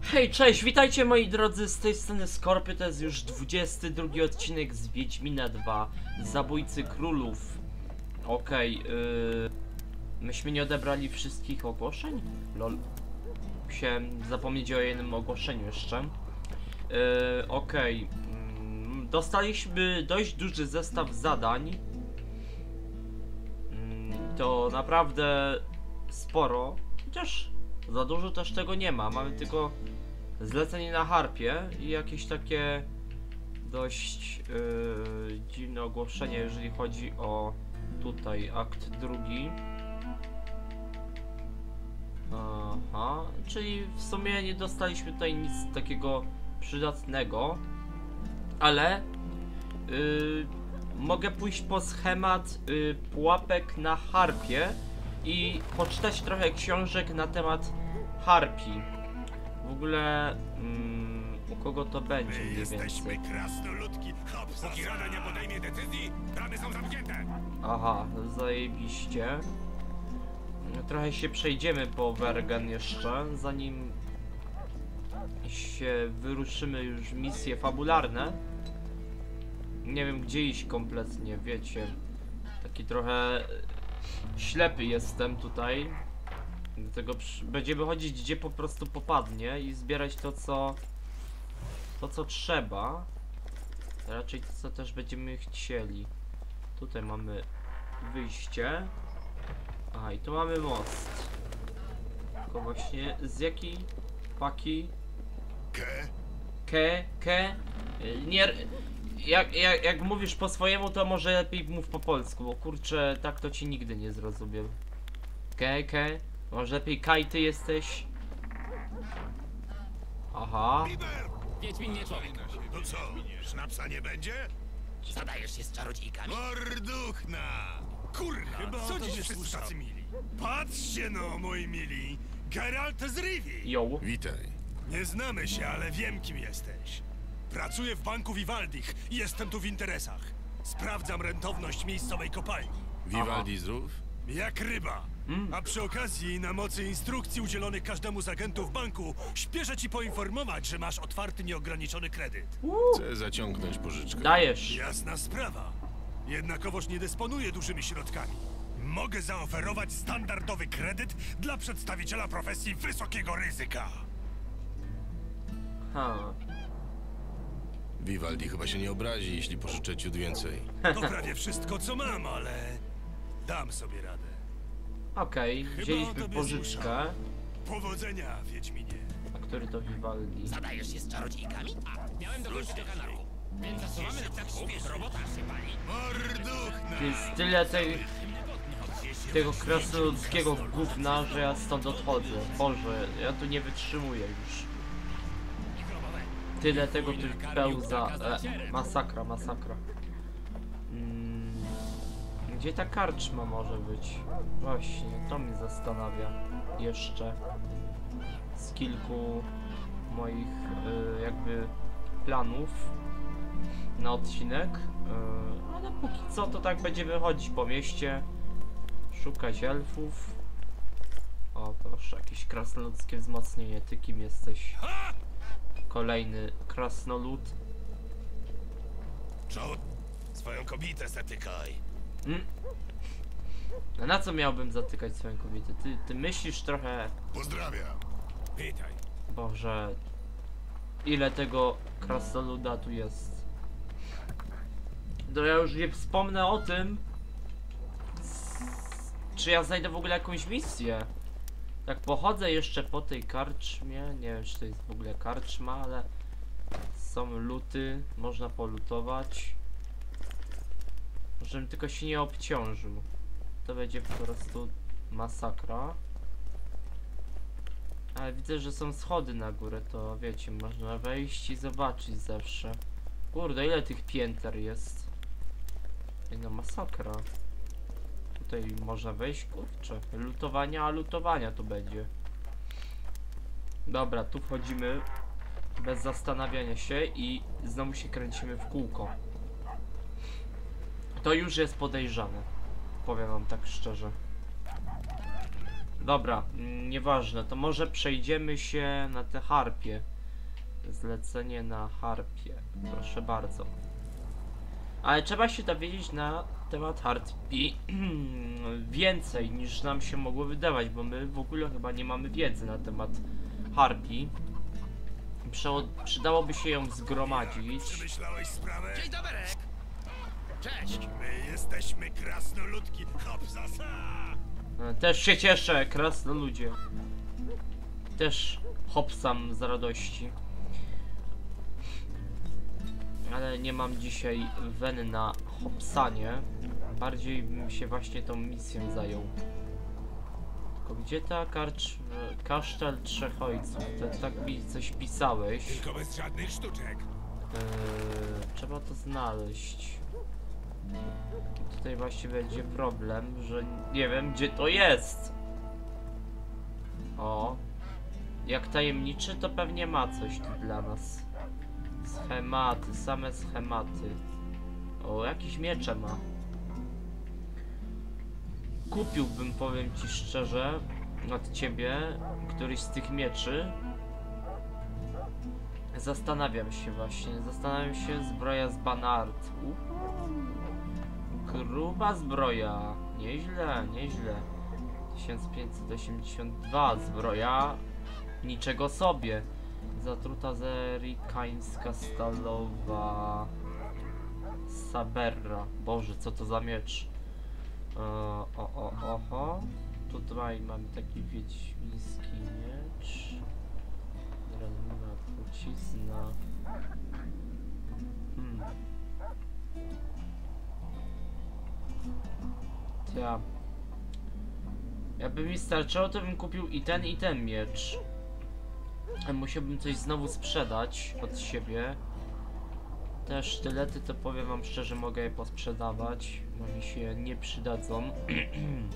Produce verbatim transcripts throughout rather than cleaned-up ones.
Hej, cześć, witajcie moi drodzy, z tej strony Skorpy, to jest już dwudziesty drugi odcinek z Wiedźmina dwa, Zabójcy Królów. Okej, okay, yy... myśmy nie odebrali wszystkich ogłoszeń? Lol. Musiałem zapomnieć o jednym ogłoszeniu jeszcze. Yy, Okej, okay. yy, dostaliśmy dość duży zestaw zadań. Yy, to naprawdę sporo, chociaż za dużo też tego nie ma, mamy tylko zlecenie na harpie i jakieś takie dość yy, dziwne ogłoszenie, jeżeli chodzi o tutaj akt drugi. Aha, czyli w sumie nie dostaliśmy tutaj nic takiego przydatnego, ale yy, mogę pójść po schemat yy, pułapek na harpie i poczytać trochę książek na temat harpi. W ogóle mm, u kogo to będzie mniej więcej? Jesteśmy krasnoludki. Hop, póki rada nie podejmie decyzji, bramy są zamknięte. Aha, zajebiście. Trochę się przejdziemy po Wergen jeszcze, zanim się wyruszymy już w misje fabularne. Nie wiem gdzie iść kompletnie, wiecie. Taki trochę ślepy jestem tutaj. Dlatego będziemy chodzić gdzie po prostu popadnie i zbierać to co to co trzeba. Raczej to co też będziemy chcieli. Tutaj mamy wyjście. Aha, i tu mamy most. Tylko właśnie z jakiej paki? Ke? Ke, ke? Nie, jak, jak, jak mówisz po swojemu, to może lepiej mów po polsku, bo kurczę, tak to ci nigdy nie zrozumiem. Ke, ke? Może lepiej Kaj, ty jesteś? Aha. Biber! Wiedźmin nie człowiek. To co, sznapsa nie będzie? Zadajesz się z czarodziejkami? Morduchna! Kurwa, Chyba co o dziś tobie wszyscy słyszałem. tacy mili? Patrzcie no, moi mili! Geralt z Rivi! Yo. Witaj. Nie znamy się, ale wiem kim jesteś. Pracuję w banku Vivaldich i jestem tu w interesach. Sprawdzam rentowność miejscowej kopalni. Vivaldi zdrów? Jak ryba. Mm. A przy okazji, na mocy instrukcji udzielonych każdemu z agentów banku, śpieszę ci poinformować, że masz otwarty nieograniczony kredyt. Chcę zaciągnąć pożyczkę. Dajesz. Jasna sprawa. Jednakowoż nie dysponuję dużymi środkami. Mogę zaoferować standardowy kredyt dla przedstawiciela profesji wysokiego ryzyka. Ha. Vivaldi chyba się nie obrazi, jeśli pożyczę ciut więcej. To prawie wszystko, co mam, ale dam sobie radę. Okej, okay, Chyba o wzięliśmy tobie pożyczkę. słyszałem. Powodzenia, Wiedźminie. A który to Vivaldi? Zadajesz się z czarodziejkami? A, miałem dokończyć do kanału. Więc zasuwamy tak śpiesz, robota się pali. Morduchna! To jest tyle tej, tego krasnoludzkiego gówna, że ja stąd odchodzę. Boże, ja tu nie wytrzymuję już. Tyle tego tu pełza. E, masakra, masakra. Mm, gdzie ta karczma może być? Właśnie, to mnie zastanawia. Jeszcze. Z kilku moich y, jakby planów na odcinek. Y, ale póki co to tak będziemy chodzić po mieście. Szukać elfów. O proszę, jakieś krasnoludzkie wzmocnienie. Ty kim jesteś? Kolejny krasnolud. Joe, swoją kobietę zatykaj. Mm. A na co miałbym zatykać swoją kobietę? Ty, ty myślisz trochę... Pozdrawiam. Witaj. Boże... Ile tego krasnoluda tu jest? To ja już nie wspomnę o tym... Czy ja znajdę w ogóle jakąś misję? Tak pochodzę jeszcze po tej karczmie, nie wiem czy to jest w ogóle karczma, ale są luty, można polutować. Żebym tylko się nie obciążył. To będzie po prostu masakra. Ale widzę, że są schody na górę, to wiecie, można wejść i zobaczyć zawsze. Kurde, ile tych pięter jest? Ej, no masakra. Tutaj można wejść, kurczę. Lutowania, a lutowania tu będzie. Dobra, tu wchodzimy bez zastanawiania się i znowu się kręcimy w kółko. To już jest podejrzane. Powiem wam tak szczerze. Dobra, mm, nieważne, to może przejdziemy się na te harpie. Zlecenie na harpie, proszę bardzo. Ale trzeba się dowiedzieć na temat harpi więcej niż nam się mogło wydawać, bo my w ogóle chyba nie mamy wiedzy na temat harpi. Prze- przydałoby się ją zgromadzić. Przemyślałeś sprawę? Dzień dobry! Cześć! My jesteśmy krasnoludki. Hop, zasa! E, Też się cieszę, krasnoludzie. Też hopsam z radości. Ale nie mam dzisiaj weny na hopsanie. Bardziej bym się właśnie tą misją zajął. Tylko gdzie ta karcz... Kasztel Trzech Ojców? To, tak mi coś pisałeś. Tylko bez żadnych sztuczek. Eee, trzeba to znaleźć. Tutaj właśnie będzie problem, że nie wiem gdzie to jest. O. Jak tajemniczy to pewnie ma coś tu dla nas. Schematy, same schematy. O, jakieś miecze ma. Kupiłbym, powiem ci szczerze, od ciebie któryś z tych mieczy. Zastanawiam się właśnie, zastanawiam się, zbroja z Banart. Gruba zbroja, nieźle, nieźle. tysiąc pięćset osiemdziesiąt dwa zbroja, niczego sobie. Zatruta zerikańska stalowa Saberra. Boże, co to za miecz? E, o, o, oho. Tutaj mamy taki wiedźmiński miecz. Ranna trucizna. Hmm. Ja. Jakby mi starczyło, to bym kupił i ten, i ten miecz. Musiałbym coś znowu sprzedać od siebie. Te sztylety to powiem wam szczerze, mogę je posprzedawać, bo mi się nie przydadzą. Mhm.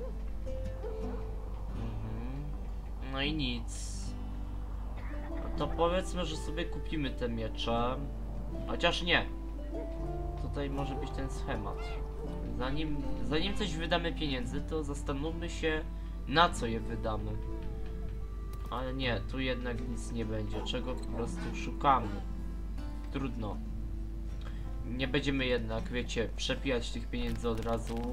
No i nic. No to powiedzmy, że sobie kupimy te miecze. Chociaż nie. Tutaj może być ten schemat. Zanim, zanim coś wydamy pieniędzy, to zastanówmy się, na co je wydamy. Ale nie, tu jednak nic nie będzie, czego po prostu szukamy. Trudno. Nie będziemy jednak, wiecie, przepijać tych pieniędzy od razu. Hmm,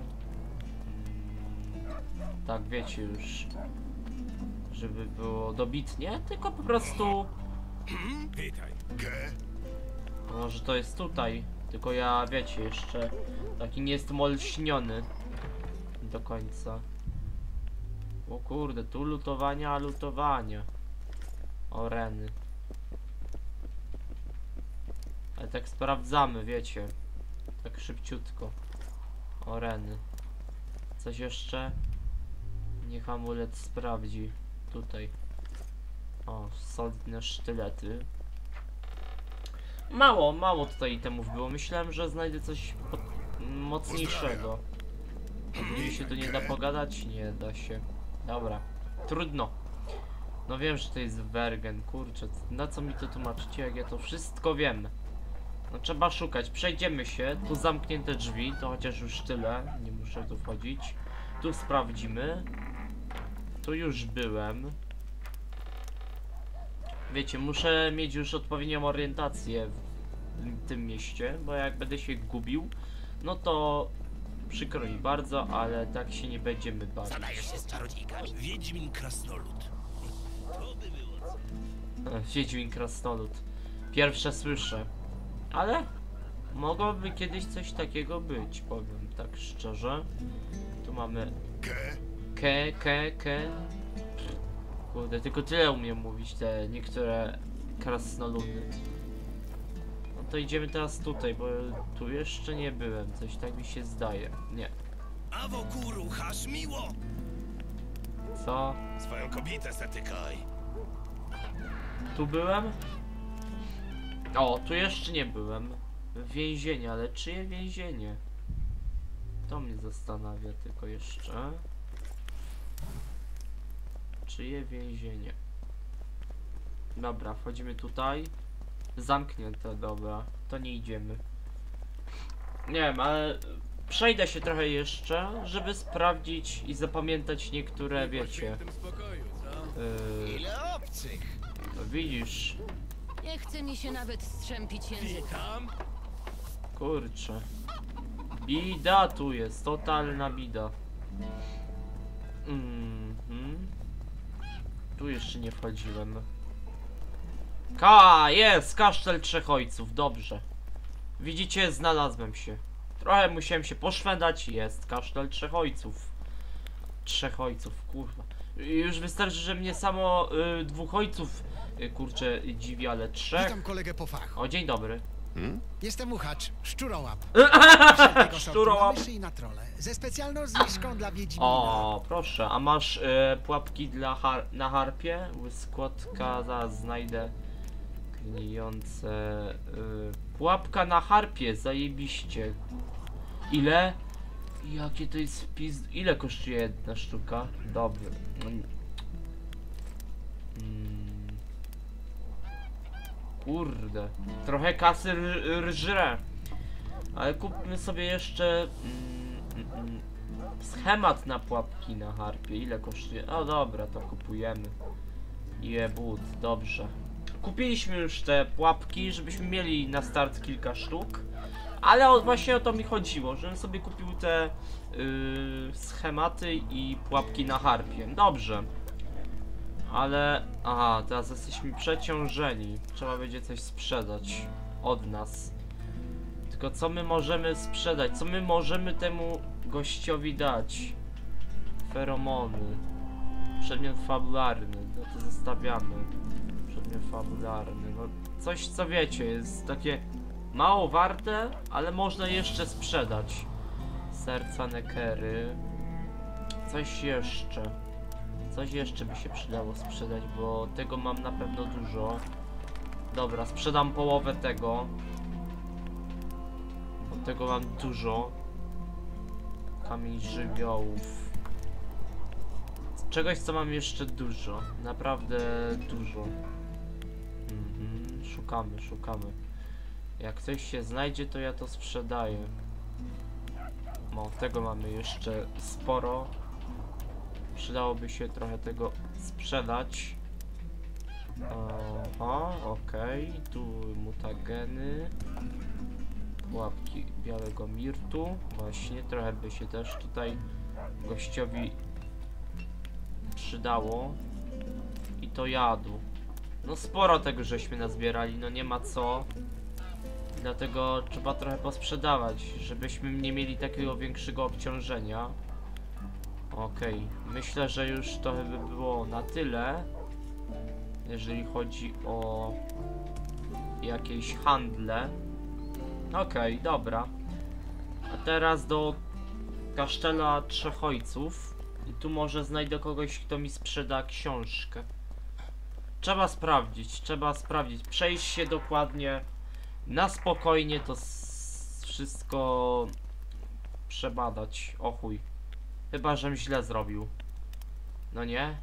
tak, wiecie już, żeby było dobitnie, tylko po prostu... Witaj. Ge? Może to jest tutaj, tylko ja, wiecie, jeszcze taki nie jestem olśniony do końca. O kurde, tu lutowania, lutowania. O reny. Ale tak sprawdzamy, wiecie. Tak szybciutko. O reny. Coś jeszcze? Niech amulet sprawdzi. Tutaj. O, solidne sztylety. Mało, mało tutaj itemów było. Myślałem, że znajdę coś pod... mocniejszego. A mi się tu nie da pogadać? Nie da się. Dobra, trudno. No wiem, że to jest Wergen, kurczę, na co mi to tłumaczycie, jak ja to wszystko wiem. No trzeba szukać, przejdziemy się, tu zamknięte drzwi, to chociaż już tyle, nie muszę tu wchodzić. Tu sprawdzimy. Tu już byłem. Wiecie, muszę mieć już odpowiednią orientację w tym mieście, bo jak będę się gubił, no to przykro mi bardzo, ale tak się nie będziemy bawić. Zadajesz się z czarodziejkami? Wiedźmin krasnolud. Wiedźmin krasnolud. Pierwsze słyszę. Ale mogłoby kiedyś coś takiego być, powiem tak szczerze. Tu mamy Ge? ke, ke, ke. Kurde, tylko tyle umiem mówić te niektóre krasnoludy. No to idziemy teraz tutaj, bo tu jeszcze nie byłem, coś tak mi się zdaje. Nie. A wokół ruchasz miło. Co? Swoją kobietę zatykaj. Tu byłem? O, tu jeszcze nie byłem. W więzieniu, ale czyje więzienie? To mnie zastanawia tylko jeszcze. Czyje więzienie? Dobra, wchodzimy tutaj. Zamknięte, dobra. To nie idziemy. Nie wiem, ale przejdę się trochę jeszcze, żeby sprawdzić i zapamiętać niektóre, wiecie. Yy, Ile obcych? widzisz, Nie chce mi się nawet strzępić języka. kurczę. Bida tu jest, totalna bida. Mhm. Tu jeszcze nie wchodziłem. Ka, jest, kasztel trzech ojców, dobrze. Widzicie, znalazłem się. Trochę musiałem się poszwendać, jest kasztel trzech ojców. Trzech ojców, kurwa. Już wystarczy, że mnie samo y, dwóch ojców, y, kurczę, dziwi, ale trzech. Witam kolegę po fachu. O, dzień dobry. Jestem uchacz, szczurołap. Szczurołap. Myszy i na trole. Ze specjalną zniżką dla Wiedźmina. O, proszę, a masz y, pułapki dla har na harpie? Łyskotka, zaraz znajdę. Gnijące. Y, pułapka na harpie, zajebiście. Ile? Jakie to jest wpis? Ile kosztuje jedna sztuka? Dobry. Mm. Kurde. Trochę kasy r- rżre. Ale kupmy sobie jeszcze mm, mm, mm, schemat na pułapki na harpie. Ile kosztuje? O dobra, to kupujemy. Jebut, dobrze. Kupiliśmy już te pułapki, żebyśmy mieli na start kilka sztuk. Ale o, właśnie o to mi chodziło, żebym sobie kupił te yy, schematy i pułapki na harpie. Dobrze. Ale... Aha, teraz jesteśmy przeciążeni. Trzeba będzie coś sprzedać od nas. Tylko co my możemy sprzedać? Co my możemy temu gościowi dać? Feromony. Przedmiot fabularny. No to zostawiamy. Przedmiot fabularny. No coś, co wiecie, jest takie mało warte, ale można jeszcze sprzedać. Serca Nekery. Coś jeszcze. Coś jeszcze by się przydało sprzedać, bo tego mam na pewno dużo. Dobra, sprzedam połowę tego. Bo tego mam dużo. Kamień żywiołów. Czegoś, co mam jeszcze dużo. Naprawdę dużo. Mhm, szukamy, szukamy. Jak coś się znajdzie, to ja to sprzedaję. No, tego mamy jeszcze sporo. Przydałoby się trochę tego sprzedać. Aha, okej. Okay. Tu mutageny. Pułapki białego mirtu. Właśnie, trochę by się też tutaj gościowi przydało. I to jadu. No sporo tego żeśmy nazbierali, no nie ma co. Dlatego trzeba trochę posprzedawać, żebyśmy nie mieli takiego większego obciążenia. Okej, okay. Myślę, że już to by było na tyle, jeżeli chodzi o jakieś handle. Okej, okay, dobra. A teraz do kasztela trzech ojców. I tu może znajdę kogoś, kto mi sprzeda książkę. Trzeba sprawdzić, trzeba sprawdzić. Przejść się dokładnie na spokojnie, to wszystko przebadać. O chuj. Chyba, żem źle zrobił. No nie?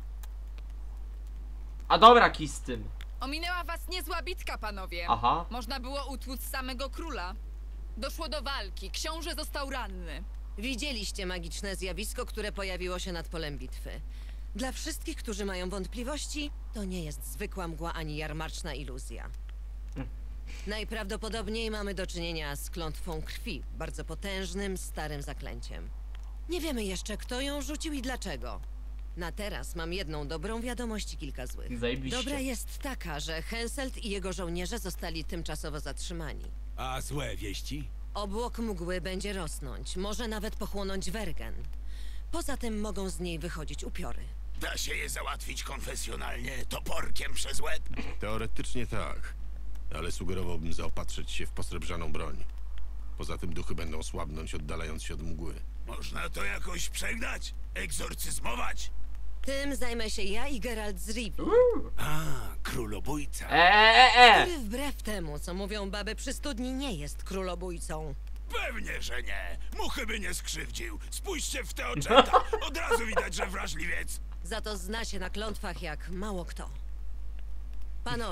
A dobra, kij z tym. Ominęła was niezła bitka, panowie. Aha. Można było utłuc samego króla. Doszło do walki, książę został ranny. Widzieliście magiczne zjawisko, które pojawiło się nad polem bitwy. Dla wszystkich, którzy mają wątpliwości, to nie jest zwykła mgła ani jarmarczna iluzja. Najprawdopodobniej mamy do czynienia z klątwą krwi, bardzo potężnym, starym zaklęciem. Nie wiemy jeszcze, kto ją rzucił i dlaczego. Na teraz mam jedną dobrą wiadomość i kilka złych. Zajebiście. Dobra jest taka, że Henselt i jego żołnierze zostali tymczasowo zatrzymani. A złe wieści? Obłok mgły będzie rosnąć, może nawet pochłonąć Wergen. Poza tym mogą z niej wychodzić upiory. Da się je załatwić konfesjonalnie, toporkiem przez łeb? Teoretycznie tak, ale sugerowałbym zaopatrzyć się w posrebrzaną broń. Poza tym duchy będą słabnąć, oddalając się od mgły. Można to jakoś przegnać? Egzorcyzmować? Tym zajmę się ja i Geralt z Rivii, A, królobójca. Eee, e, e. który wbrew temu, co mówią baby przy studni, nie jest królobójcą. Pewnie, że nie. Muchy by nie skrzywdził. Spójrzcie w te oczęta. Od razu widać, że wrażliwiec. Za to zna się na klątwach jak mało kto. Panowie,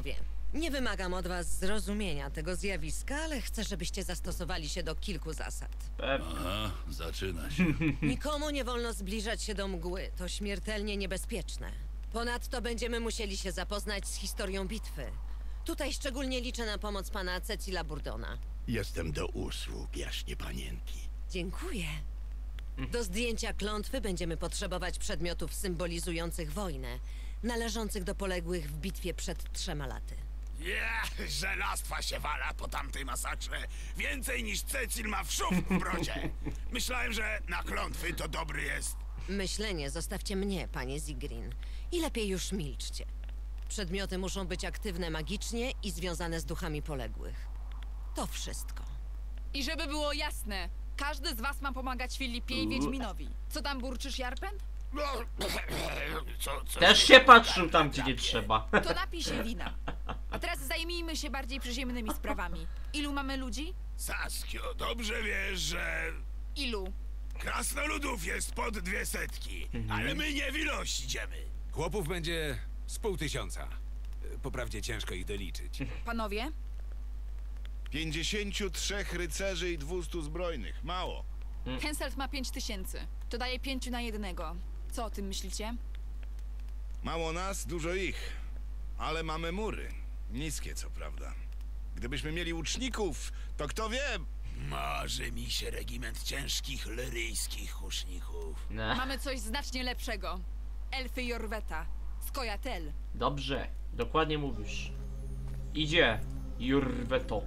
Nie wymagam od was zrozumienia tego zjawiska, ale chcę, żebyście zastosowali się do kilku zasad. Pewnie. Aha, zaczyna się. Nikomu nie wolno zbliżać się do mgły, to śmiertelnie niebezpieczne. Ponadto będziemy musieli się zapoznać z historią bitwy. Tutaj szczególnie liczę na pomoc pana Cecila Burdona. Jestem do usług, jaśnie panienki. Dziękuję. Do zdjęcia klątwy będziemy potrzebować przedmiotów symbolizujących wojnę, należących do poległych w bitwie przed trzema laty. Ja, żelastwa się wala po tamtej masakrze. Więcej niż Cecil ma wszów w brodzie. Myślałem, że na klątwy to dobry jest. Myślenie zostawcie mnie, panie Zigrin. I lepiej już milczcie. Przedmioty muszą być aktywne magicznie i związane z duchami poległych. To wszystko. I żeby było jasne, każdy z was ma pomagać Filipie i Wiedźminowi. Co tam burczysz, Jarpen? No, co, co Też się patrzył tam, gdzie nie trzeba. To napij się wina. A teraz zajmijmy się bardziej przyziemnymi sprawami. Ilu mamy ludzi? Saskio, dobrze wiesz, że Ilu? krasnoludów jest pod dwie setki, ale my nie w ilość idziemy. Chłopów będzie z pół tysiąca. Poprawdzie ciężko ich doliczyć. Panowie? Pięćdziesięciu trzech rycerzy i dwustu zbrojnych. Mało. Henselt ma pięć tysięcy. To daje pięciu na jednego. Co o tym myślicie? Mało nas, dużo ich. Ale mamy mury. Niskie, co prawda. Gdybyśmy mieli łuczników, to kto wie... Marzy mi się regiment ciężkich lyryjskich huszników. Ne. Mamy coś znacznie lepszego. Elfy Jorweta. Skojatel. Dobrze, dokładnie mówisz. Idzie Jurweto.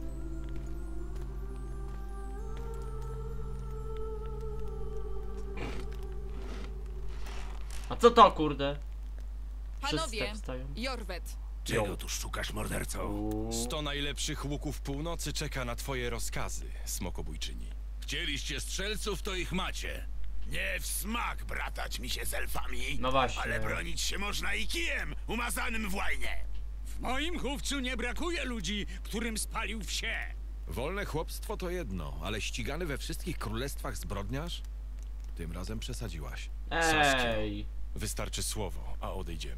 A co to, kurde? Wszyscy Panowie, tak wstają. Jorwet. Czego tu szukasz, morderco? Uuu. Sto najlepszych łuków północy czeka na twoje rozkazy, smokobójczyni. Chcieliście strzelców, to ich macie. Nie w smak bratać mi się z elfami. No właśnie. Ale bronić się można i kijem umazanym w łajnie. W moim chówcu nie brakuje ludzi, którym spalił wsie. Wolne chłopstwo to jedno, ale ścigany we wszystkich królestwach zbrodniarz? Tym razem przesadziłaś. Ej. Wystarczy słowo, a odejdziemy.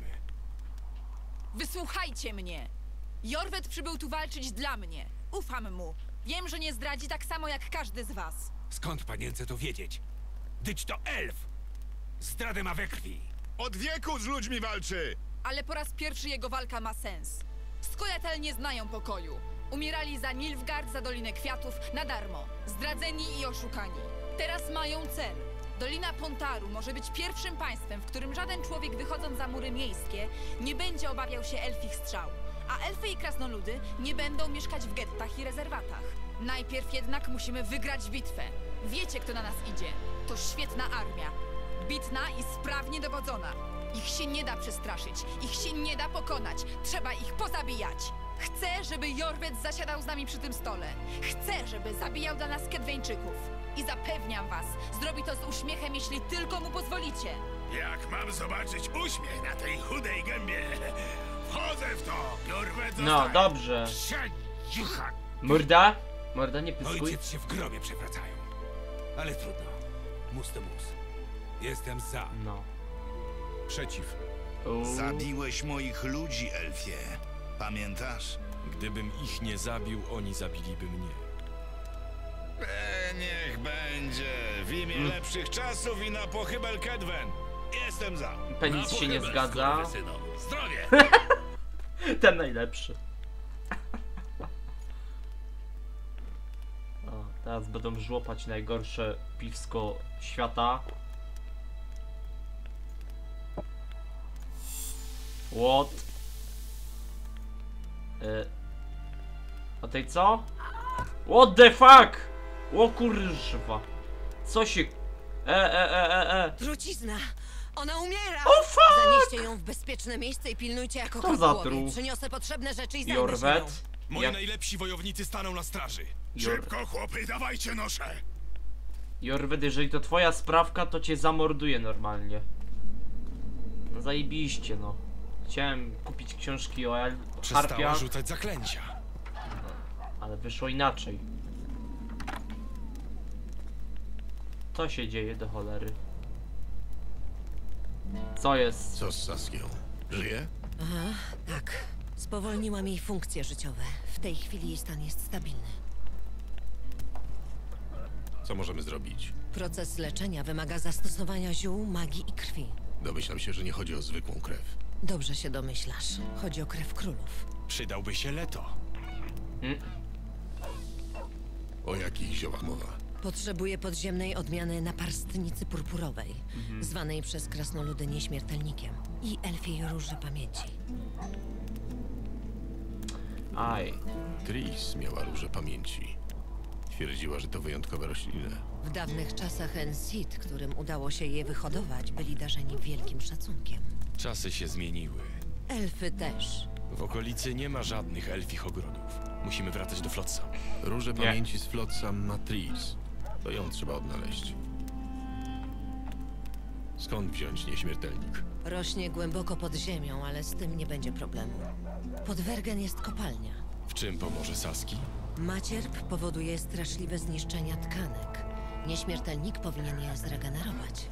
Wysłuchajcie mnie! Jorwet przybył tu walczyć dla mnie. Ufam mu. Wiem, że nie zdradzi tak samo jak każdy z was. Skąd panience to wiedzieć? Dyć to elf! Zdradę ma we krwi. Od wieku z ludźmi walczy! Ale po raz pierwszy jego walka ma sens. Skojatel nie znają pokoju. Umierali za Nilfgaard, za Dolinę Kwiatów, na darmo. Zdradzeni i oszukani. Teraz mają cel. Dolina Pontaru może być pierwszym państwem, w którym żaden człowiek wychodząc za mury miejskie nie będzie obawiał się elfich strzał, a elfy i krasnoludy nie będą mieszkać w gettach i rezerwatach. Najpierw jednak musimy wygrać bitwę. Wiecie, kto na nas idzie. To świetna armia. Bitna i sprawnie dowodzona. Ich się nie da przestraszyć, ich się nie da pokonać. Trzeba ich pozabijać. Chcę, żeby Jorwet zasiadał z nami przy tym stole. Chcę, żeby zabijał dla nas Kedweńczyków. I zapewniam was, zrobi to z uśmiechem, jeśli tylko mu pozwolicie. Jak mam zobaczyć uśmiech na tej chudej gębie? Wchodzę w to! Jorwet No, zostaje. dobrze. Cicha! Morda? Morda, nie pyskuj. Ojciec się w grobie przewracają. Ale trudno. Mus to mus. Jestem za. No. Przeciw. Uuu. Zabiłeś moich ludzi, elfie. Pamiętasz? Gdybym ich nie zabił, oni zabiliby mnie. E, niech będzie. W imię lepszych czasów i na pochybel Kedwen. Jestem za. Penis się nie zgadza. Zdrowie! Ten najlepszy. O, teraz będą żłopać najgorsze piwsko świata. What? Y A tej co? What the fuck? O kurwa. Co się... E, e, e, e, e. Trucizna! Ona umiera! O fuck! Zanieście ją w bezpieczne miejsce i pilnujcie jako Kto zatruł? kotłowie. Przyniosę potrzebne rzeczy i zajmę się nią. Jorwet? Moi Ja... najlepsi wojownicy staną na straży. Jor... Szybko, chłopy, dawajcie nosze! Jorwet, jeżeli to twoja sprawka, to cię zamorduje normalnie. No zajebiście, no. Chciałem kupić książki o El- Przestała harpiach, rzucać zaklęcia. ale wyszło inaczej. Co się dzieje do cholery? Co jest? Co z Saskią? Żyje? Aha, tak. Spowolniłam jej funkcje życiowe. W tej chwili jej stan jest stabilny. Co możemy zrobić? Proces leczenia wymaga zastosowania ziół, magii i krwi. Domyślam się, że nie chodzi o zwykłą krew. Dobrze się domyślasz. Chodzi o krew królów. Przydałby się Leto. Mm. O jakich ziołach mowa? Potrzebuję podziemnej odmiany naparstnicy purpurowej, Mhm. zwanej przez krasnoludy nieśmiertelnikiem, i elfiej róży pamięci. Aj. Tris miała róże pamięci. Twierdziła, że to wyjątkowe rośliny. W dawnych czasach Ensid, którym udało się je wyhodować, byli darzeni wielkim szacunkiem. Czasy się zmieniły. Elfy też. W okolicy nie ma żadnych elfich ogrodów. Musimy wracać do Flotsam. Róże Nie. pamięci z Flotsam ma Tris. To ją trzeba odnaleźć. Skąd wziąć nieśmiertelnik? Rośnie głęboko pod ziemią, ale z tym nie będzie problemu. Pod Wergen jest kopalnia. W czym pomoże Saski? Macierp powoduje straszliwe zniszczenia tkanek. Nieśmiertelnik powinien je zregenerować.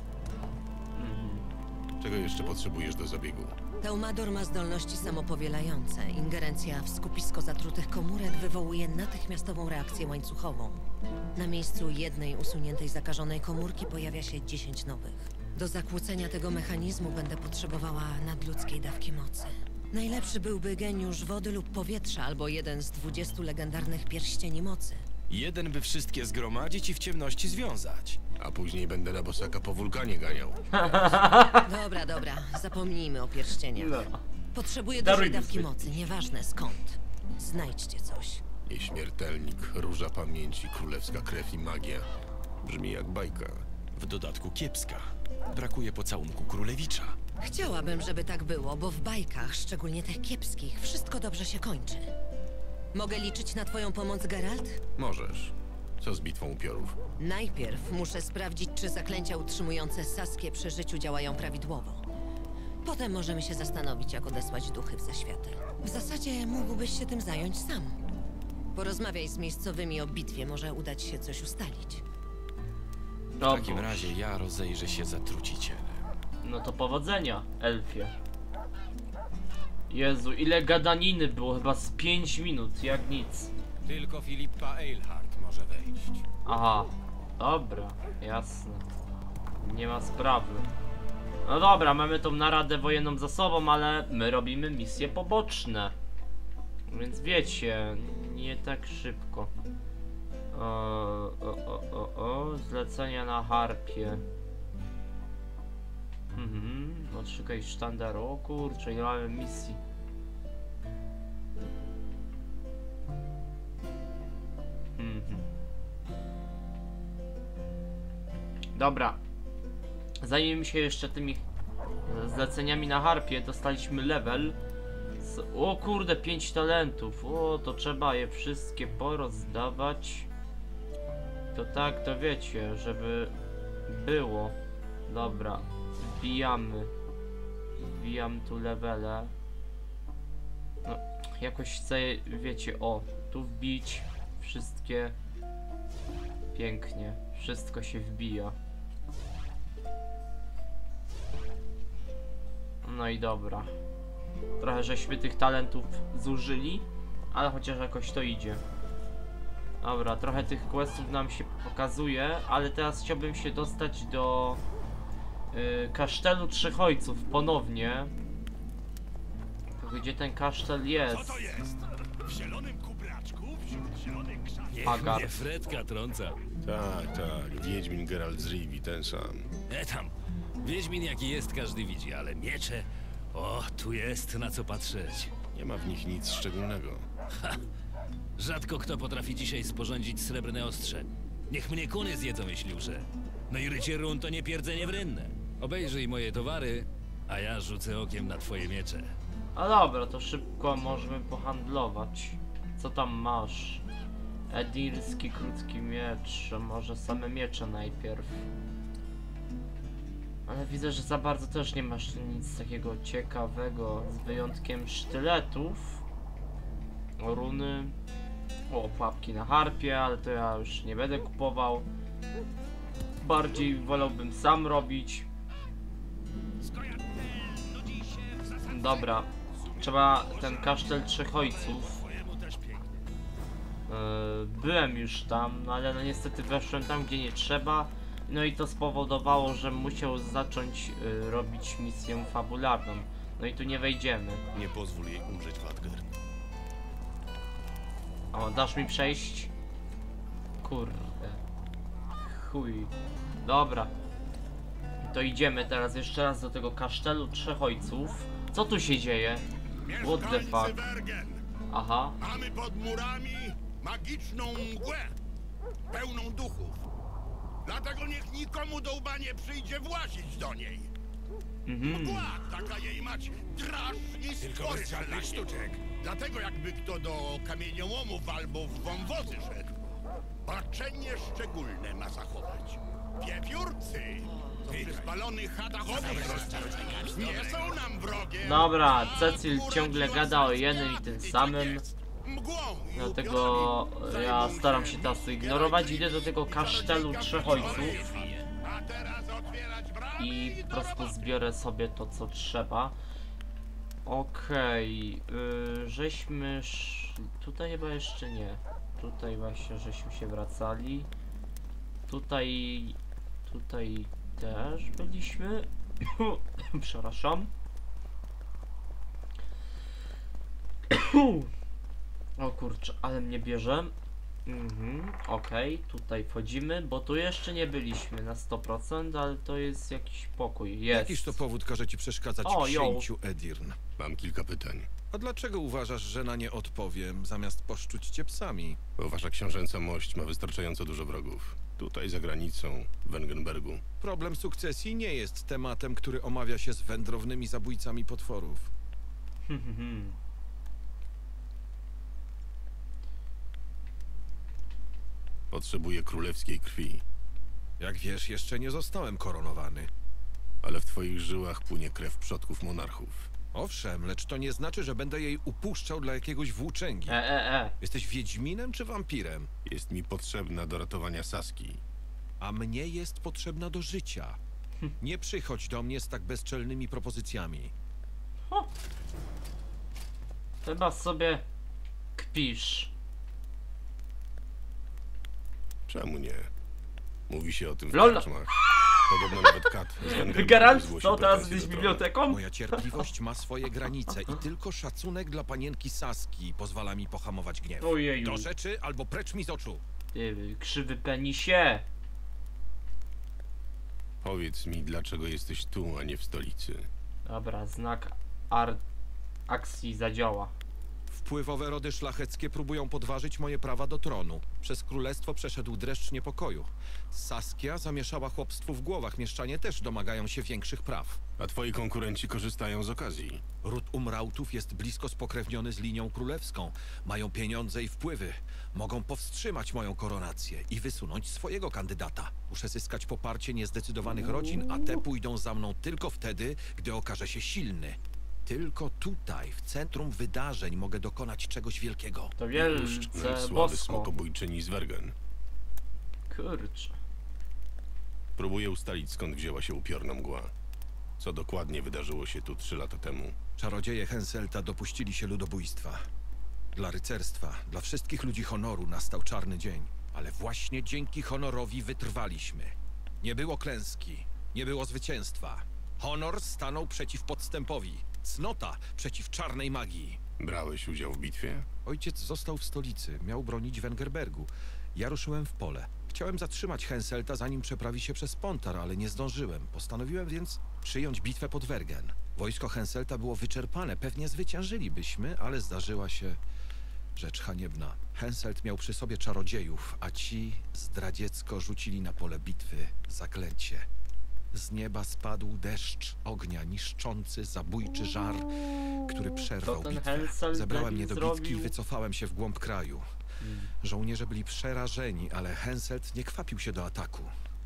Czego jeszcze potrzebujesz do zabiegu? Teumador ma zdolności samopowielające. Ingerencja w skupisko zatrutych komórek wywołuje natychmiastową reakcję łańcuchową. Na miejscu jednej usuniętej zakażonej komórki pojawia się dziesięć nowych. Do zakłócenia tego mechanizmu będę potrzebowała nadludzkiej dawki mocy. Najlepszy byłby geniusz wody lub powietrza, albo jeden z dwudziestu legendarnych pierścieni mocy. Jeden by wszystkie zgromadzić i w ciemności związać. A później będę na bosaka po wulkanie ganiał. Dobra, dobra, zapomnijmy o pierścieniach. No. Potrzebuję Daruj dużej mi dawki swój. mocy, nieważne skąd. Znajdźcie coś. Nieśmiertelnik, róża pamięci, królewska krew i magia. Brzmi jak bajka. W dodatku kiepska. Brakuje pocałunku królewicza. Chciałabym, żeby tak było, bo w bajkach, szczególnie tych kiepskich, wszystko dobrze się kończy. Mogę liczyć na twoją pomoc, Geralt? Możesz. Co z bitwą upiorów? Najpierw muszę sprawdzić, czy zaklęcia utrzymujące Saskię przy życiu działają prawidłowo. Potem możemy się zastanowić, jak odesłać duchy w zaświaty. W zasadzie mógłbyś się tym zająć sam. Porozmawiaj z miejscowymi o bitwie, może udać się coś ustalić. W O takim Boże. razie ja rozejrzę się za trucicielem. No to powodzenia, elfie. Jezu, ile gadaniny było, chyba z pięć minut, jak nic. Tylko Filipa Eilhart może wejść. Aha, dobra, jasne. Nie ma sprawy. No dobra, mamy tą naradę wojenną za sobą, ale my robimy misje poboczne. Więc wiecie, nie tak szybko. O, o, o, o, o, zlecenia na harpie. Mhm, odszukaj sztandar. O kurczę, ile mamy misji. Mhm. Dobra. Zajmiemy się jeszcze tymi zleceniami na harpie. Dostaliśmy level. Z, o kurde, pięć talentów. O, to trzeba je wszystkie porozdawać. To tak, to wiecie, żeby było. Dobra. Wbijamy. Wbijam tu levele. No, jakoś chcę, wiecie, o, tu wbić wszystkie. Pięknie. Wszystko się wbija. No i dobra. Trochę żeśmy tych talentów zużyli, ale chociaż jakoś to idzie. Dobra, trochę tych questów nam się pokazuje, ale teraz chciałbym się dostać do yy, Kasztelu Trzech Ojców ponownie. To gdzie ten kasztel jest? Co to jest? W zielonym kubraczku, wśród zielonych krzaków. Niech Agar. mnie Fredka trąca. Tak, tak. Wiedźmin Geralt z Rivi, ten sam. E tam, Wiedźmin jaki jest każdy widzi, ale miecze... O, tu jest na co patrzeć. Nie ma w nich nic szczególnego. Ha! Rzadko kto potrafi dzisiaj sporządzić srebrne ostrze. Niech mnie kuny zjedzą, jeśli uszę. No i rycie run to nie pierdzenie wrynne. Obejrzyj moje towary, a ja rzucę okiem na twoje miecze. A dobra, to szybko możemy pohandlować. Co tam masz? Edirski krótki miecz, może same miecze najpierw. Ale widzę, że za bardzo też nie masz nic takiego ciekawego, z wyjątkiem sztyletów. O, runy. O, pułapki na harpie, ale to ja już nie będę kupował. Bardziej wolałbym sam robić. Dobra. trzeba ten kasztel Trzech Ojców. Yy, byłem już tam, no ale no niestety weszłem tam, gdzie nie trzeba. No i to spowodowało, że musiał zacząć yy, robić misję fabularną. No i tu nie wejdziemy. Nie pozwól jej umrzeć, Wadger. O, dasz mi przejść? Kurde. Chuj. Dobra. To idziemy teraz jeszcze raz do tego kasztelu Trzech Ojców. Co tu się dzieje? What the fuck? Aha. Mamy pod murami magiczną mgłę, pełną duchów. Dlatego niech nikomu do łba nie przyjdzie włazić do niej. Mhm. Mgła, taka jej macie, strasznie Tylko bez żadnych sztuczek. Dlatego jakby kto do kamieniołomów albo w wąwozy szedł, baczenie szczególne ma zachować. Piepiórcy, co przy spalonych chatach obok nie są nam wrogiem. Dobra, Cecil ciągle gada o jednym i tym samym. Dlatego ja staram się teraz to ignorować. Idę do tego kasztelu Trzech Ojców i po prostu zbiorę sobie to, co trzeba. Okej, okay. yy, żeśmy szli. Tutaj chyba jeszcze nie. Tutaj właśnie żeśmy się wracali. Tutaj... Tutaj też byliśmy. Przepraszam. O kurczę, ale mnie bierze. Mhm, okej, okay, tutaj wchodzimy, bo tu jeszcze nie byliśmy na sto procent, ale to jest jakiś pokój. Jest. Jakiż to powód każe ci przeszkadzać O, księciu Edirn? Mam kilka pytań. A dlaczego uważasz, że na nie odpowiem, zamiast poszczuć cię psami? Bo wasza książęca mość ma wystarczająco dużo wrogów. Tutaj za granicą, w Wengenbergu. Problem sukcesji nie jest tematem, który omawia się z wędrownymi zabójcami potworów. Potrzebuję królewskiej krwi. Jak wiesz, jeszcze nie zostałem koronowany. Ale w twoich żyłach płynie krew przodków monarchów. Owszem, lecz to nie znaczy, że będę jej upuszczał dla jakiegoś włóczęgi. E, e, e. Jesteś wiedźminem czy wampirem? Jest mi potrzebna do ratowania Saski. A mnie jest potrzebna do życia. Nie przychodź do mnie z tak bezczelnymi propozycjami. O. Chyba sobie kpisz. Czemu nie? Mówi się o tym w Lol. karczmach. Podobno nawet kat z Wengenbergu Garant, zgłosił co teraz pretensje jesteś do tronu. biblioteką? Moja cierpliwość ma swoje granice i tylko szacunek dla panienki Saski pozwala mi pohamować gniew. Ojeju. Do rzeczy albo precz mi z oczu. Ty, krzywy penisie. Powiedz mi, dlaczego jesteś tu, a nie w stolicy? Dobra, znak ar... akcji zadziała. Wpływowe rody szlacheckie próbują podważyć moje prawa do tronu. Przez królestwo przeszedł dreszcz niepokoju. Saskia zamieszała chłopstwu w głowach, mieszczanie też domagają się większych praw. A twoi konkurenci korzystają z okazji. Ród Umrautów jest blisko spokrewniony z linią królewską. Mają pieniądze i wpływy. Mogą powstrzymać moją koronację i wysunąć swojego kandydata. Muszę zyskać poparcie niezdecydowanych rodzin, a te pójdą za mną tylko wtedy, gdy okażę się silny. Tylko tutaj, w centrum wydarzeń, mogę dokonać czegoś wielkiego. To Nam wielce sławy bosko. smokobójczyni z Wergen. Kurczę. Próbuję ustalić, skąd wzięła się upiorna mgła. Co dokładnie wydarzyło się tu trzy lata temu. Czarodzieje Henselta dopuścili się ludobójstwa. Dla rycerstwa, dla wszystkich ludzi honoru nastał czarny dzień. Ale właśnie dzięki honorowi wytrwaliśmy. Nie było klęski, nie było zwycięstwa. Honor stanął przeciw podstępowi. Cnota przeciw czarnej magii. Brałeś udział w bitwie? Ojciec został w stolicy, miał bronić Wengerbergu. Ja ruszyłem w pole. Chciałem zatrzymać Henselta, zanim przeprawi się przez Pontar, ale nie zdążyłem. Postanowiłem więc przyjąć bitwę pod Wergen. Wojsko Henselta było wyczerpane, pewnie zwyciężylibyśmy, ale zdarzyła się rzecz haniebna. Henselt miał przy sobie czarodziejów, a ci zdradziecko rzucili na pole bitwy zaklęcie. Z nieba spadł deszcz ognia, niszczący, zabójczy żar, który przerwał ten bitwę. Henselt Zebrałem taki niedobitki i zrobił? wycofałem się w głąb kraju. Żołnierze byli przerażeni, ale Henselt nie kwapił się do ataku.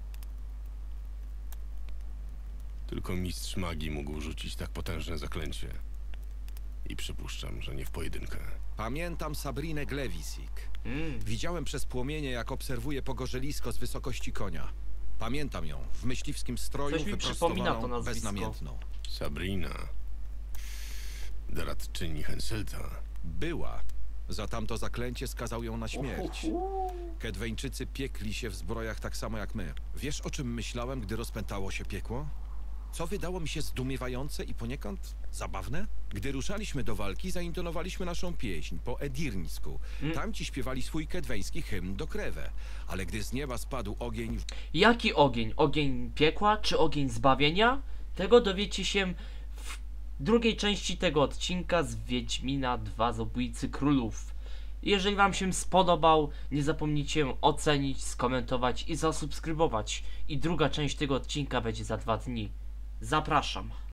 Tylko mistrz magii mógł rzucić tak potężne zaklęcie. I przypuszczam, że nie w pojedynkę. Pamiętam Sabrinę Glewisik. Mm. Widziałem przez płomienie, jak obserwuje pogorzelisko z wysokości konia. Pamiętam ją w myśliwskim stroju, Coś mi przypomina to wyprostowaną, nazwisko. beznamiętną. Sabrina. Doradczyni Henselta. Była. Za tamto zaklęcie skazał ją na śmierć. Kedweńczycy piekli się w zbrojach tak samo jak my. Wiesz, o czym myślałem, gdy rozpętało się piekło? Co wydało mi się zdumiewające i poniekąd zabawne? Gdy ruszaliśmy do walki, zaintonowaliśmy naszą pieśń po edirnicku. Tamci śpiewali swój kedweński hymn do Krewę. Ale gdy z nieba spadł ogień... Jaki ogień? Ogień piekła czy ogień zbawienia? Tego dowiecie się w drugiej części tego odcinka z Wiedźmina dwa Zabójcy Królów. Jeżeli wam się spodobał, nie zapomnijcie ocenić, skomentować i zasubskrybować. I druga część tego odcinka będzie za dwa dni. Zapraszam.